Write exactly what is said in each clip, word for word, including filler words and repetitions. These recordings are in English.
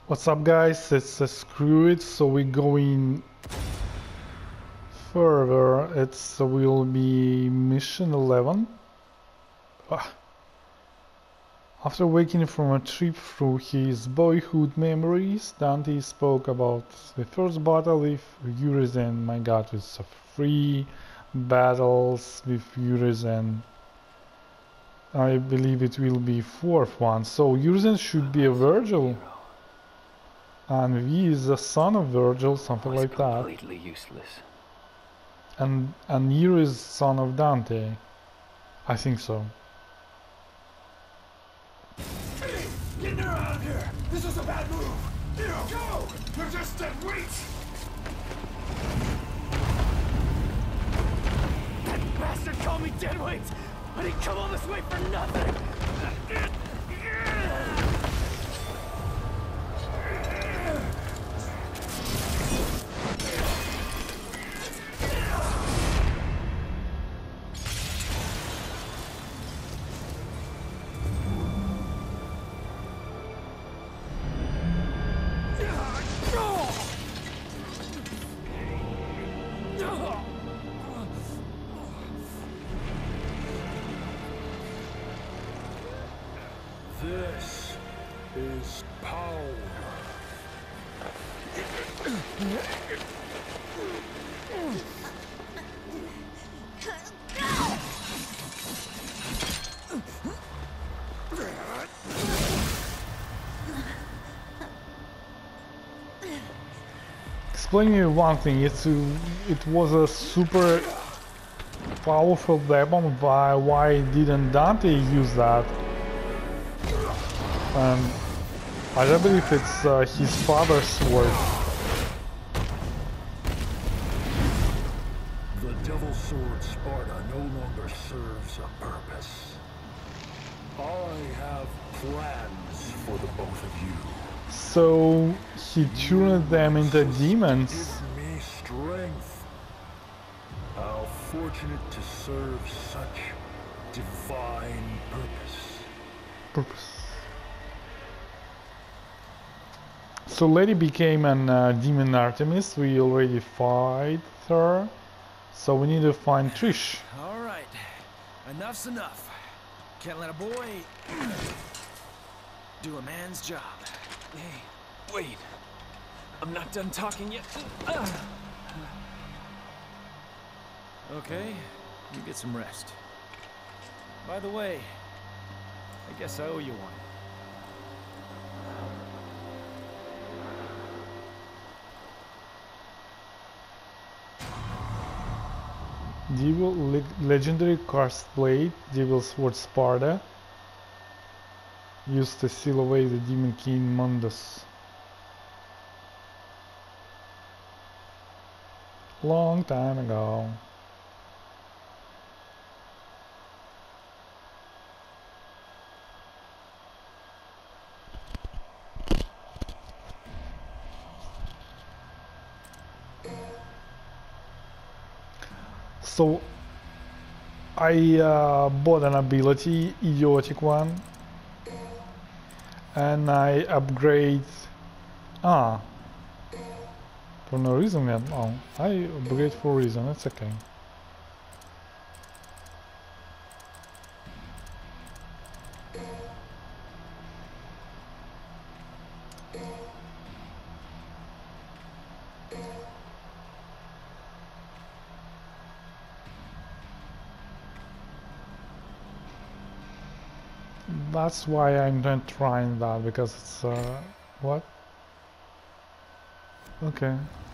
What's up, guys? It's uh, Screw It. So we're going further. It's uh, will be mission eleven. Ah. After waking from a trip through his boyhood memories, Dante spoke about the first battle with Urizen. My God, it's uh, three battles with Urizen. I believe it will be fourth one. So Urizen should be a Virgil. And V is the son of Virgil, something like that. Completely useless. And and Nero is son of Dante. I think so. Hey, get her out of here! This is a bad move! Nero, go! You're just dead weight! That bastard called me deadweight! I didn't come all this way for nothing! This is power. Explain me one thing. It's a, it was a super powerful weapon. Why why didn't Dante use that? And I don't believe it's uh, his father's sword. The Devil Sword Sparta no longer serves a purpose. I have plans for the both of you. So he turned them into demons. Give me strength. How fortunate to serve such divine purpose. Purpose. So Lady became an uh, demon Artemis. We already fought her. So we need to find Trish. All right, enough's enough. Can't let a boy do a man's job. Hey, wait. I'm not done talking yet. Okay, you get some rest. By the way, I guess I owe you one. Devil le legendary Karst Blade, Devil Sword Sparta, used to seal away the Demon King Mundus. Long time ago. So I uh, bought an ability, idiotic one, and I upgrade. Ah, for no reason yet. Oh, I upgrade for a reason. That's okay. That's why I'm not trying that, because it's uh what? Okay.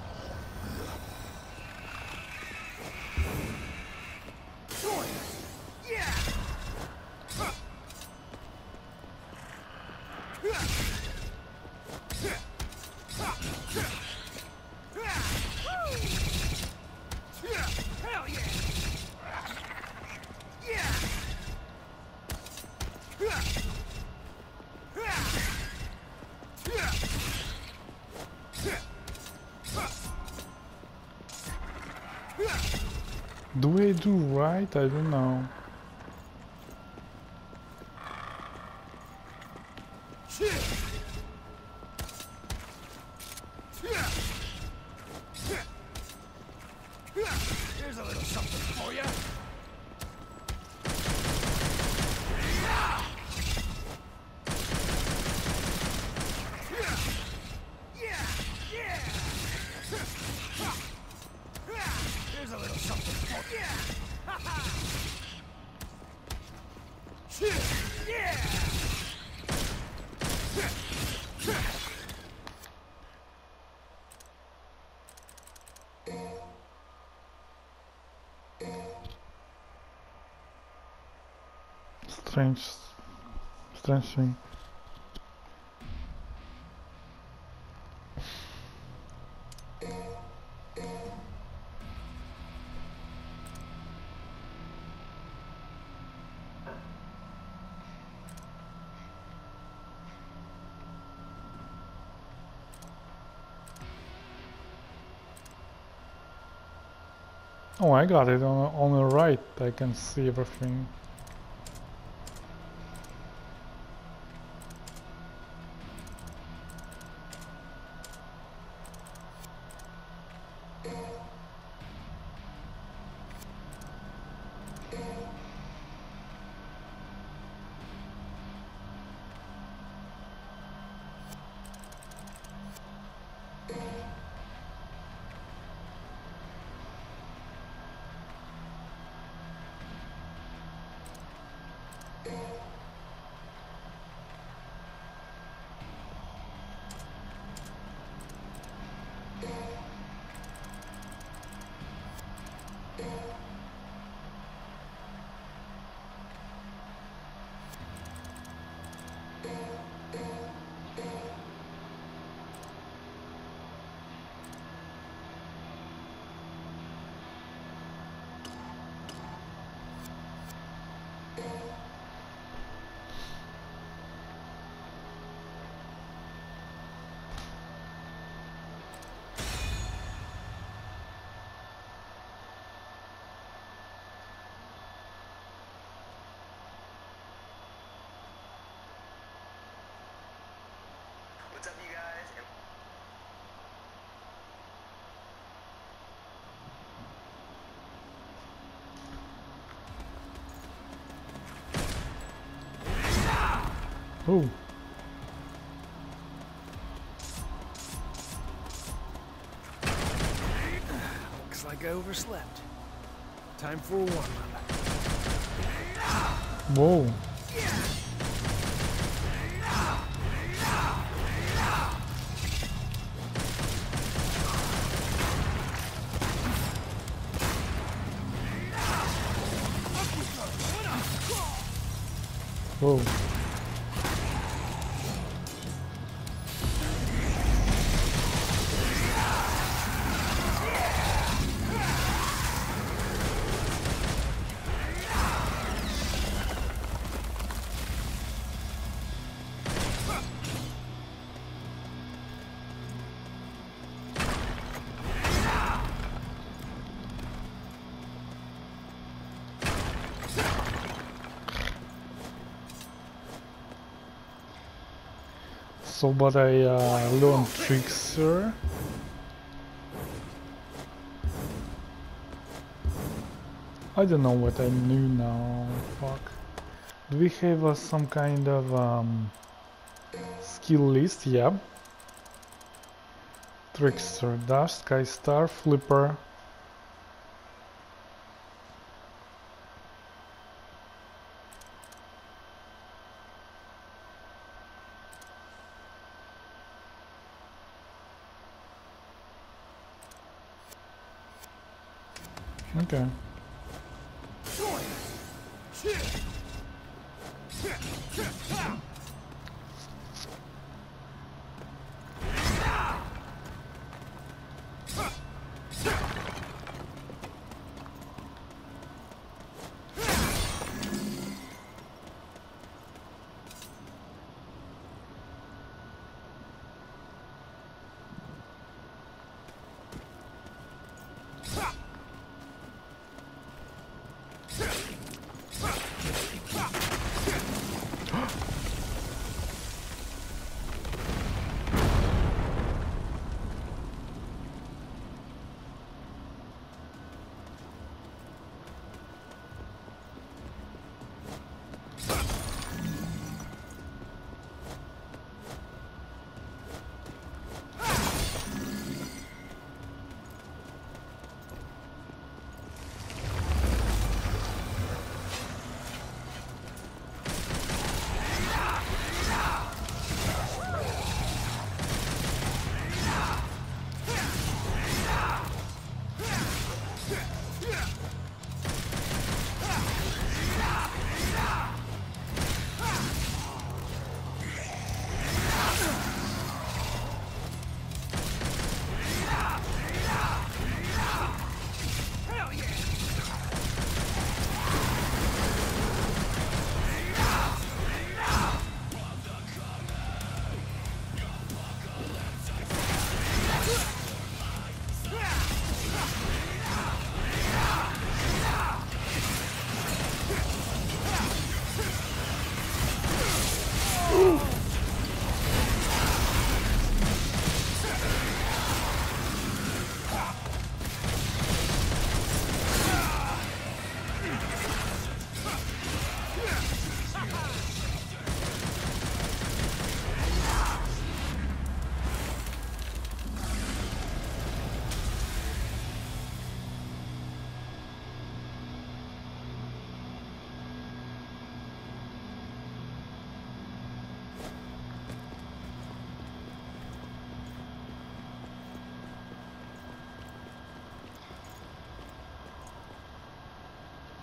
Do I do right? I don't know. Here's a little something for you. Here's a little something for you. Yeah. Strange, strange thing. Oh, I got it on on the right. I can see everything. What's up, you guys? And Oh, Looks like I overslept. Time for a warm-up. whoa. Whoa. So, but I uh, learned Trickster. I don't know what I knew now. Fuck. Do we have uh, some kind of um, skill list? Yeah. Trickster, Dash, Sky Star, Flipper. Okay.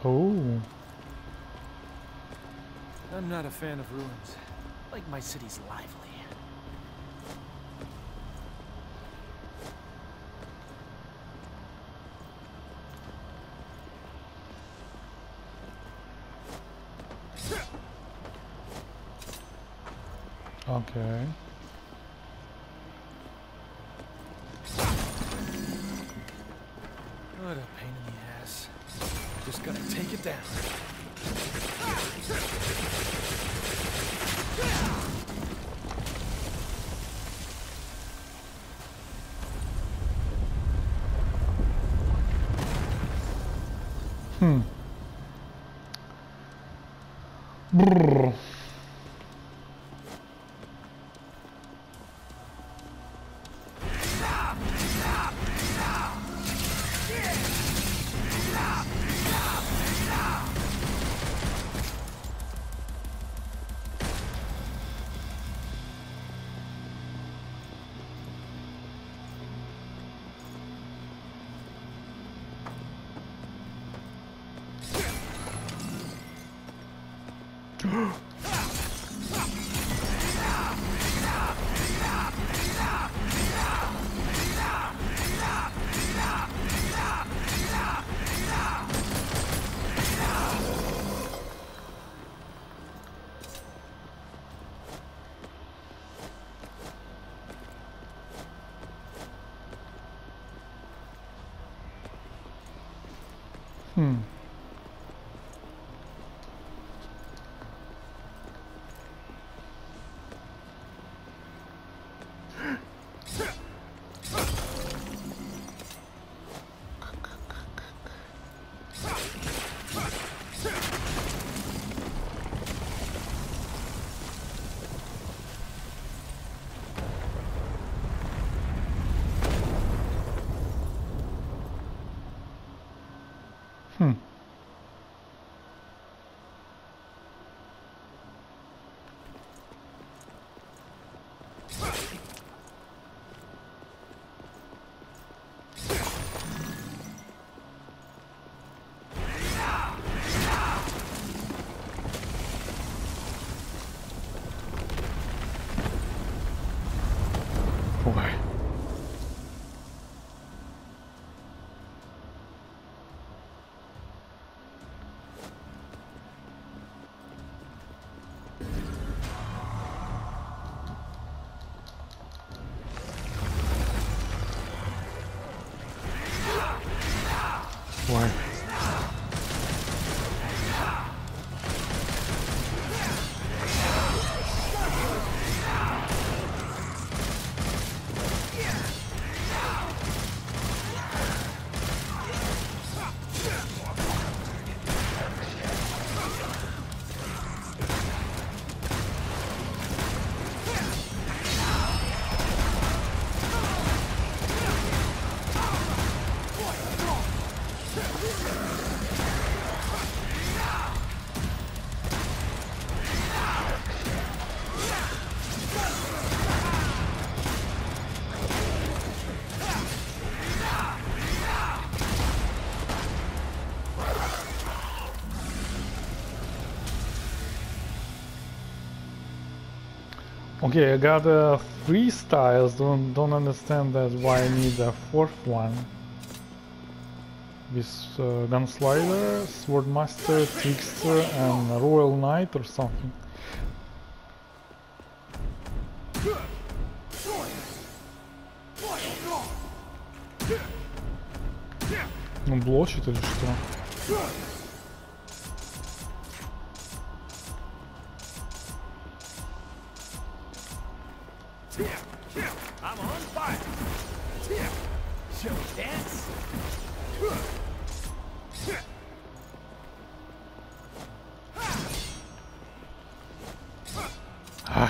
Oh. I'm not a fan of ruins. I like my cities lively. Okay. What a pain in the ass. Just gotta take it down. Hmm. Brrr. Hmm. Hmm. Boy. Boy. Okay, I got uh, three styles. Don't don't understand that why I need a fourth one. This uh, Gunslider, Swordmaster, Trickster, and Royal Knight or something. Он блочит или что? I'm on fire. Show dance. Ah.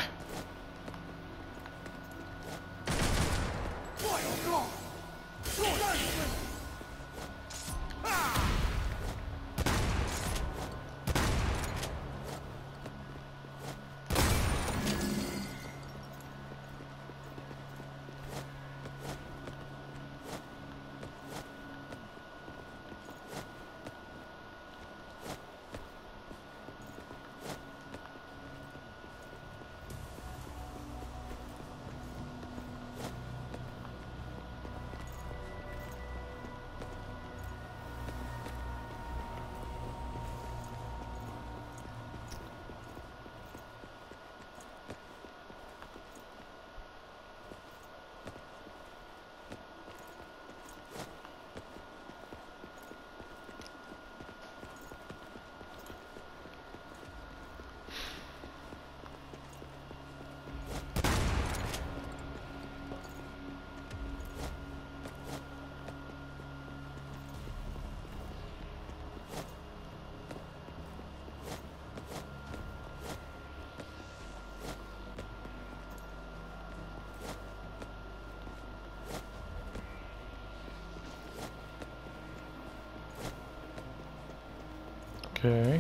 Okay.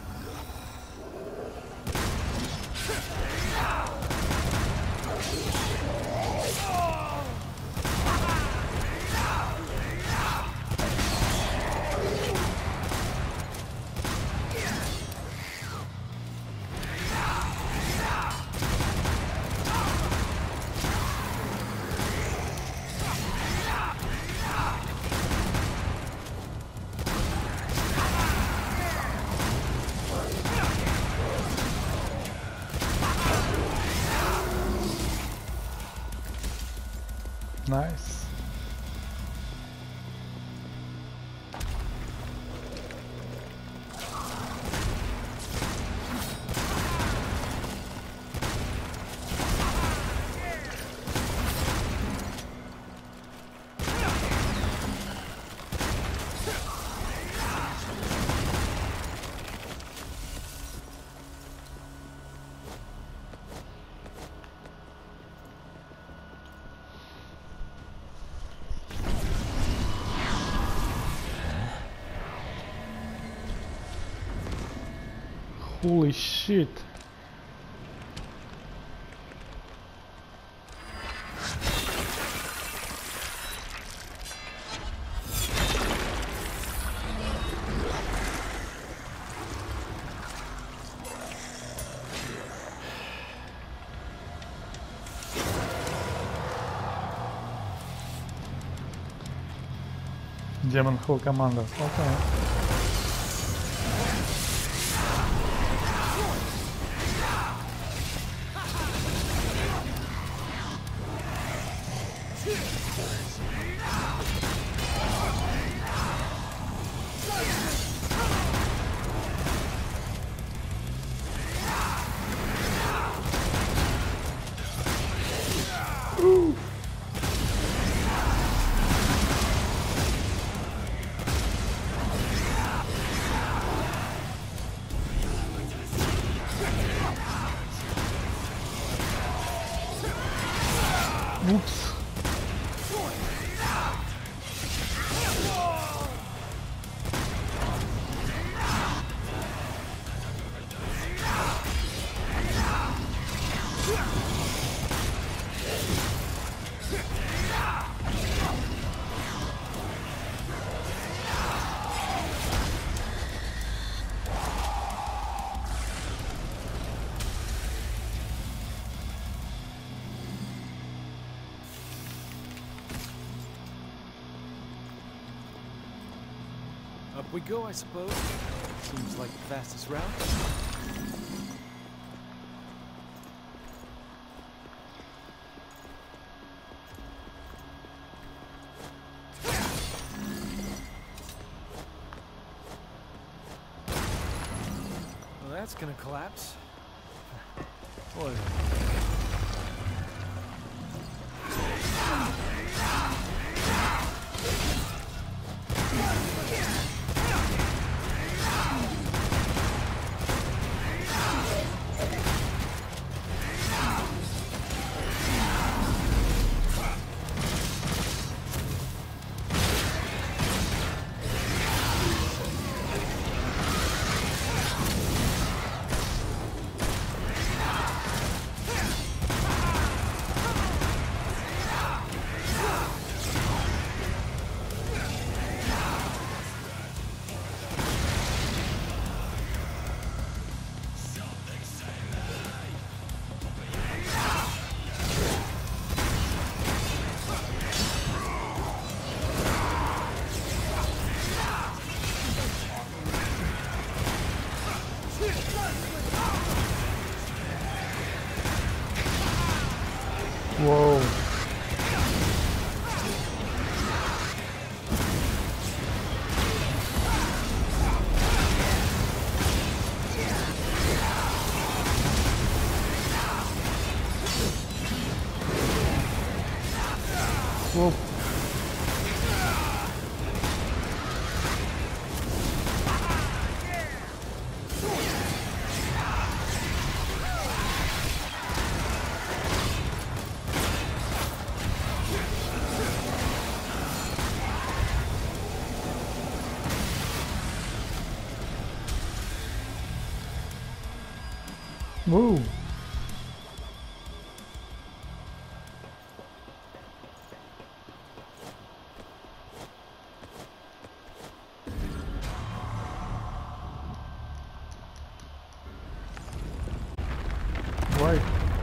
Nice. Holy shit. Demon Hall Commander. Okay. Oops. Up we go, I suppose. Seems like the fastest route. Well, that's gonna collapse. What? Whoa. Whoa. Whoa! Right.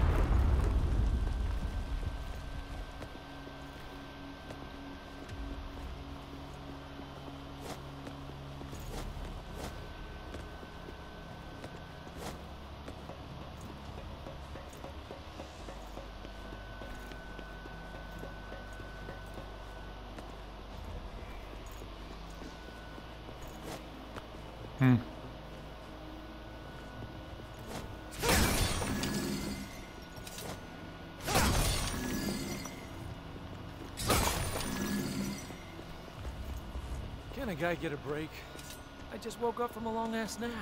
Hmm. Can a guy get a break? I just woke up from a long-ass nap.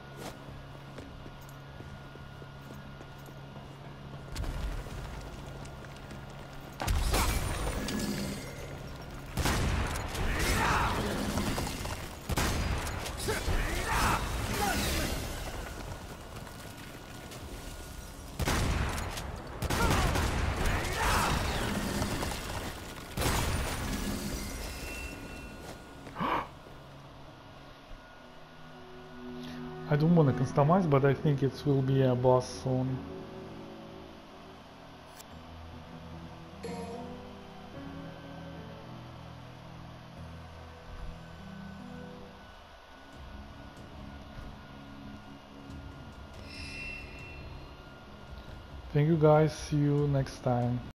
I don't want to customize, but I think it will be a boss soon. Thank you guys, see you next time.